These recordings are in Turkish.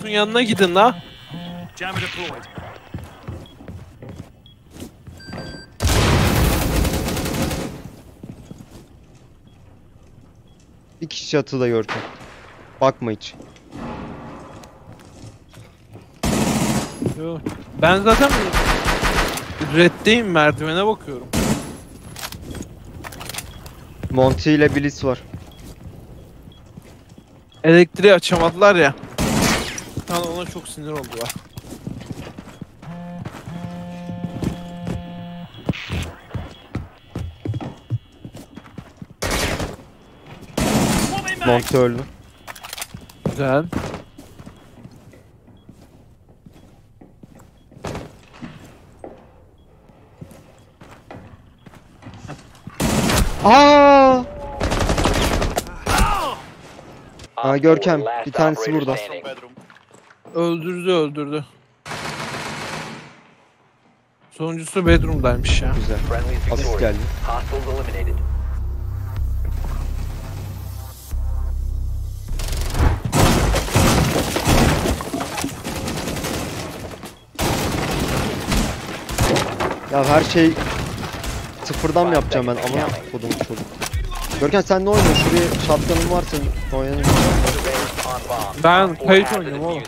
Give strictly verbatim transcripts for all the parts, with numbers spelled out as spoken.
Bot'un yanına gidin la. Jammer deployed. Bir kişi çatıda Görkem. Bakma hiç. Yo. Ben zaten reddeyim, merdivene bakıyorum. Monty ile Bliss var. Elektriği açamadılar ya. Yani ona çok sinir oldular. Monty öldü. Güzel. Aa! Aa Görkem, bir tanesi burada. Öldürdü öldürdü. Sonuncusu bedroom'daymış ya. Güzel. Asist geldi. Ya her şey sıfırdan mı yapacağım ben ama kodum çocuk. Görkem sen ne oynuyorsun? Şuraya shotgun'ın var senin. Oynayalım. Ben kayıt oynuyorum oğlum.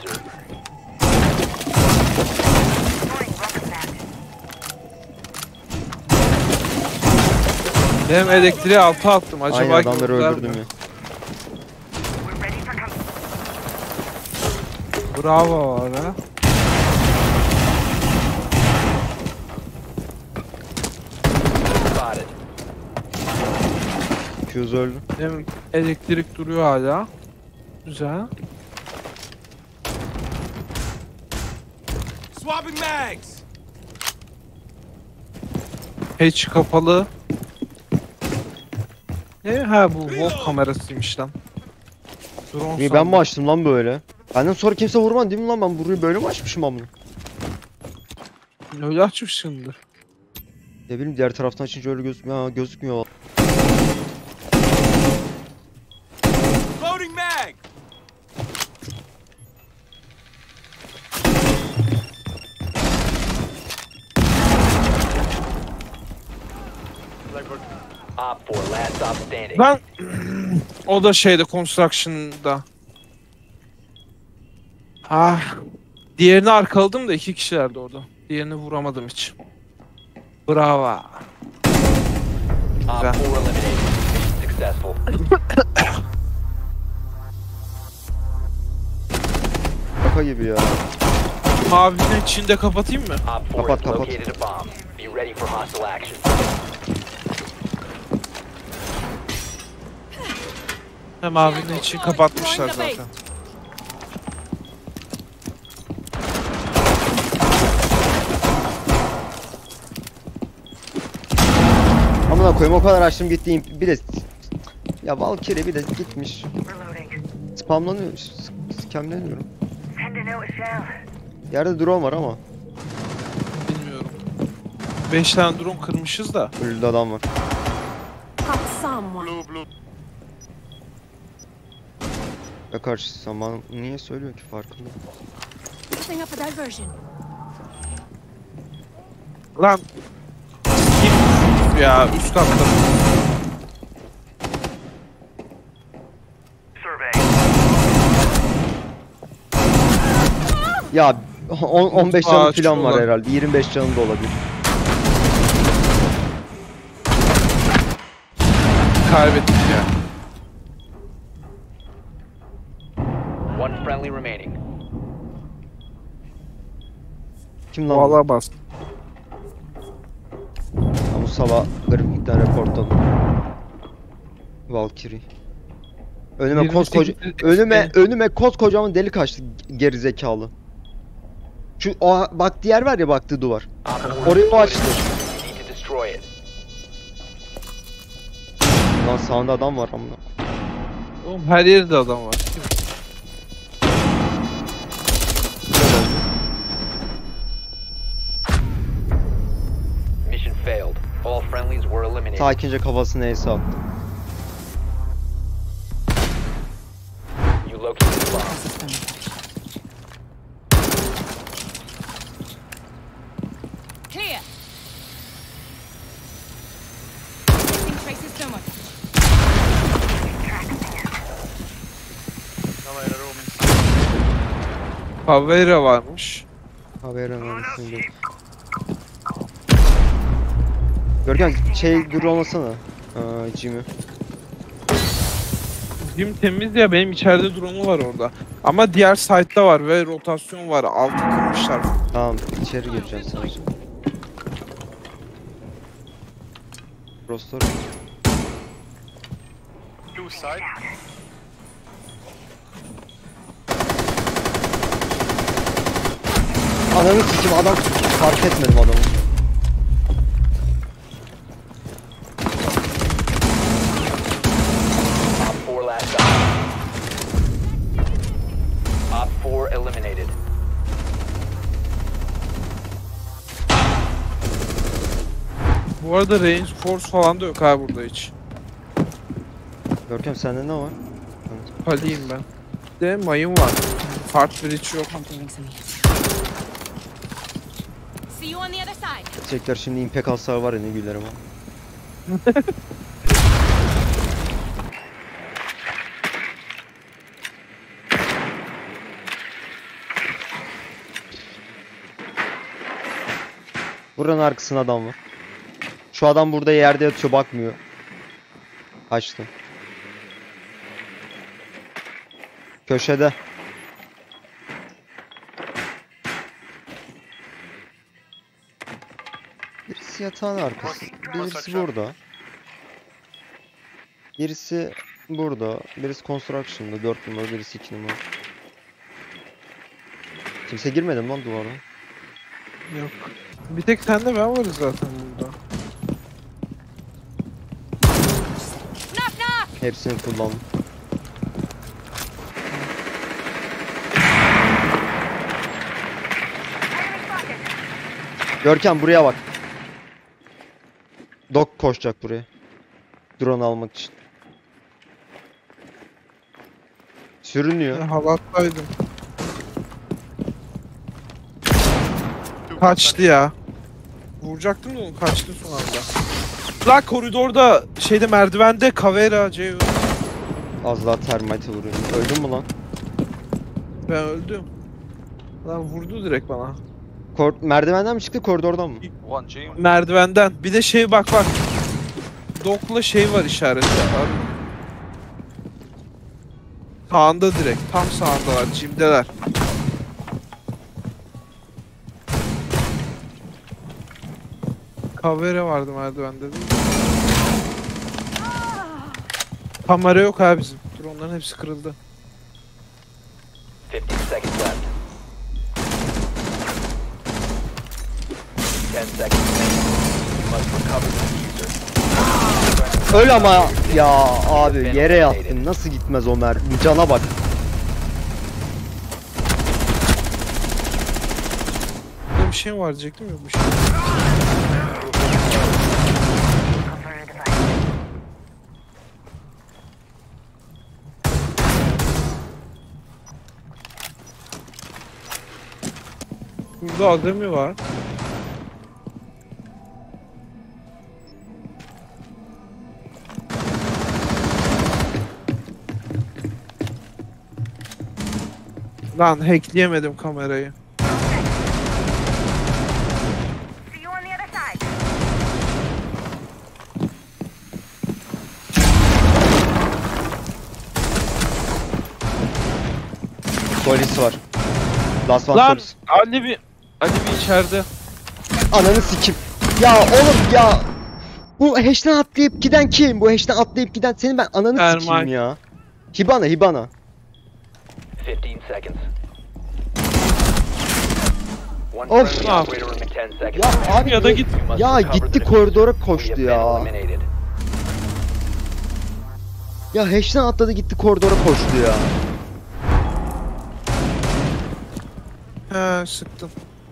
Benim elektriği alta attım. Acaba Aynen adamları gördüler öldürdüm mi? ya. Bravo var ha. Fuse öldü. Benim elektrik duruyor hala. Güzel. Swapping mags. Hatch kapalı. Ne? Ha bu Wolf kamerasıymış lan. Drone İyi ben sandım. mi açtım lan böyle? Benden sonra kimse vurmadı değil mi lan, ben burayı böyle mi açmışım amına? Öyle açmışsındır. Ne bileyim, diğer taraftan açınca öyle gözükmüyor. Ha, gözükmüyor. Loading mag. Ben o da şeyde construction'da. Ah. Diğerini arkaladım da iki kişilerdi orada. Diğerini vuramadım hiç. Bravo. Güzel. Şaka gibi ya. Mavinin içinde kapatayım mı? Kapat kapat. Hem mavinin için kapatmışlar zaten. Amına koyayım, o kadar açtım gitti, bir de ya Valkyrie bir de gitmiş. Spamlanıyor, scamleniyorum. Yerde drone var ama. Bilmiyorum. beş tane drone kırmışız da. Ölüde adam var. Blue blue. Ya karşı zaman niye söylüyor ki, farkında. Lan. Kim ya üst katta. Ya on on beş canı Aa, falan var çuval. herhalde. yirmi beş canı da olabilir. Kaybettik ya. One friendly remaining. Kim lan? bu? Valla bas. Ya bu sabah grafikten reportladım. Valkyrie. Önüme yirmi koskoca sekiz önüme önüme koskocaman delik açtı geri zekalı. Şu o baktığı yer var ya, baktığı duvar. Orayı o açtı. Need to destroy it. Lan sağında adam var amına. Oğlum her yerde adam var. Mission failed. All friendlies were eliminated. Sakince kafasını ace attı. You located the bomb. Caveira varmış. Haber anasını bil. Görkem şey dur olmasana. Aa, Jimmy. Jim temiz ya, benim içeride drone'u var orada. Ama diğer site'da var ve rotasyon var. Altı kırmışlar. Tamam içeri gireceğiz sadece. Rostor. Ananı sikim adam fark etmedim adamı. Op four last stop. Op four eliminated. Bu arada range force falan da yok ha burada hiç. Görkem sende ne var? Paliyim ben. De mayın var. Fart bridge yok. See you on the other side. Çiçekler şimdi impact hasar var ya, ne gülerim ha. Buranın arkasında adam var. Şu adam burada yerde yatıyor, bakmıyor. Kaçtı. Köşede. Birisi yatağın arkası. Birisi burada. Birisi burada. Birisi construction'da. dört numara, birisi iki numara. Kimse girmedi mi lan duvara? Yok. Bir tek senle ben varız zaten burada. Knock knock. Hepsini kullandım. Görkem buraya bak. Dok koşacak buraya. Drone almak için. Sürünüyor. Ben havattaydım. Kaçtı ya. Vuracaktım da onu, kaçtı son anda. La koridorda şeyde merdivende Caveira Ceyhun. Az daha termite vuruyorum. Öldün mü lan? Ben öldüm. Lan vurdu direkt bana. Kor merdivenden mi çıktı, koridordan mı? Merdivenden. Bir de şey bak bak. Dokla şey var işareti. Abi. Sağında direkt. Tam sağındalar. Cimdeler. Caveira vardı merdivende değil mi? Kamera yok abi bizim. Dronların hepsi kırıldı. fifteen seconds left. ten seconds remaining. You must recover the diffuser. Öl ama ya abi, yere yattım. Nasıl gitmez o mermi? Cana bak. Burada bir şey var diyecektim, yok bir şey. Burada ademi var. Lan hackleyemedim kamerayı. See you on the other side. Polis var. Last one Lan polis. Ali bir Ali bir içeride. Ananı sikim. Ya oğlum ya. Bu hash'ten atlayıp giden kim? Bu hash'ten atlayıp giden senin, ben ananı Ermal. sikeyim ya. Hibana Hibana. fifteen seconds. One Of. friendly operator in ten seconds. Ya abi Ya da git. You must ya recover gitti the koridora diffuser. koştu We have ya. been eliminated. Ya hash'ten atladı gitti koridora koştu ya. He sıktım.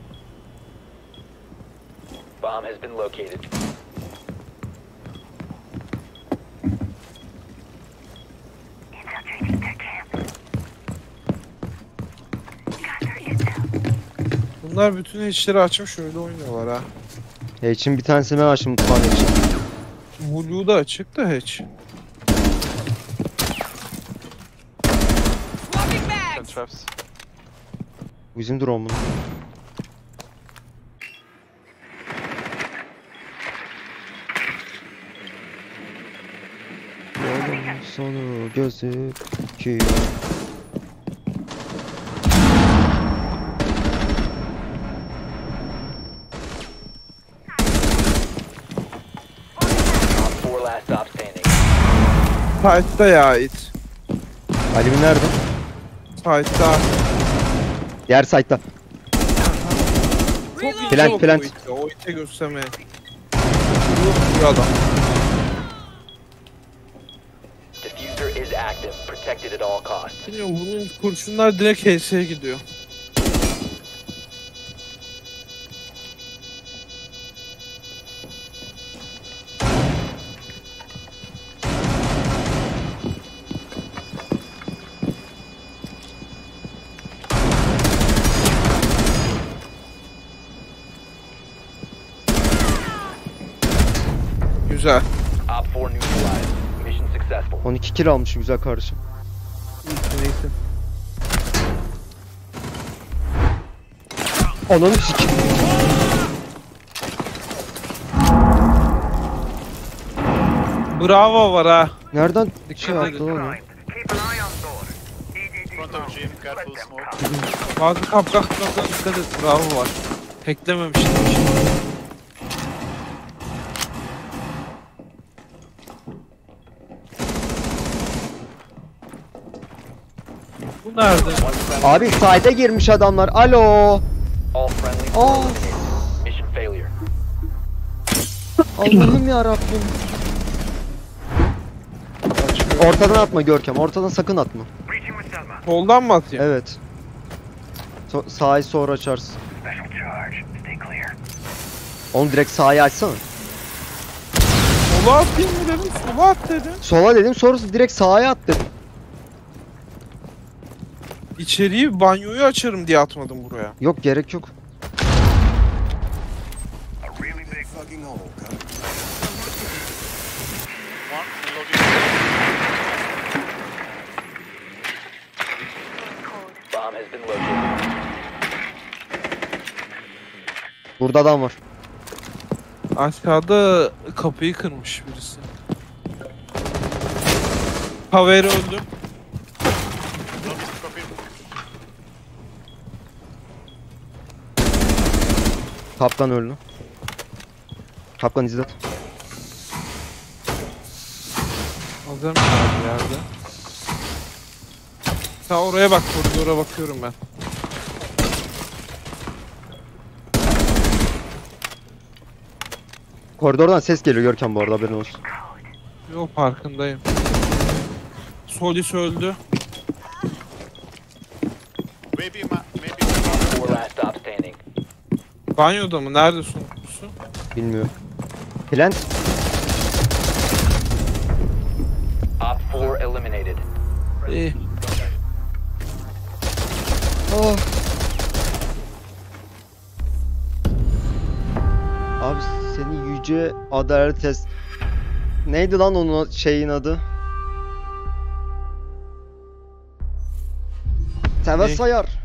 Bomb has been located. Infiltrating their camp. Got their intel. Bunlar bütün hatchleri açmış öyle oynuyorlar ha. Hash'in bir tanesini ben açtım, mutfağın için. Blue da açık da hatch. Swapping back. and traps. Bizim drone bunu. Yolun sonu gözüküyor. Op four last stop standing. Sight'ta ya it. Ali'min nerede? Sight'ta. Diğer site'da. Çok ince Plant, bakıyor plant. o ite. O ite göstermeye. Bu bir adam. Diffuser is active. Protected at all costs. Bilmiyorum bunun kurşunlar direkt H S'ye gidiyor. Güzel. Op four neutralized. Mission successful. on iki kill almış güzel kardeşim. Neyse. Ananı sik. Bravo var ha. Nereden Dikkat şey edin. yaptı lan o? Bazı kapkanlardan dikkat et. Bravo var. Hacklememiştim. Bu nerede? One friendly. Abi site'e girmiş adamlar. Alo. All friendly. Oh. eliminated. Mission failure. Allah'ım ya Rabbim. Ortadan atma Görkem. Ortadan sakın atma. Soldan mı atayım? Evet. So sağı sonra açarsın. Oğlum direkt sağı açsana. Sola atayım mı dedim? Sola at dedim. Sola dedim sonrası direkt sağa at dedim. İçeriği banyoyu açarım diye atmadım buraya. Yok gerek yok. Bomb has been located. Burada adam var. Aşağıda kapıyı kırmış birisi. Haver öldü. Kapkan öldü. Kapkan izlet. Hazır mı abi yerde? Sen oraya bak, koridora bakıyorum ben. Koridordan ses geliyor Görkem bu arada haberin olsun. Yok farkındayım. Solis öldü. Four last stop standing. Banyoda mı? Nerede sonuncusu? Bilmiyorum. Plant. Op four eliminated. İyi. Oh. Abi seni yüce adaletes... Neydi lan onun şeyin adı? Teve Ne? sayar.